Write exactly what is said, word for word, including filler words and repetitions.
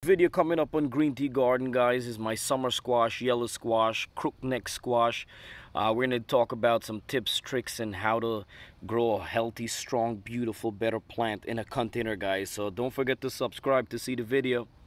Video coming up on Greentgarden, guys, is my summer squash, yellow squash, crookneck squash. Uh, we're going to talk about some tips, tricks, and how to grow a healthy, strong, beautiful, better plant in a container, guys. So don't forget to subscribe to see the video.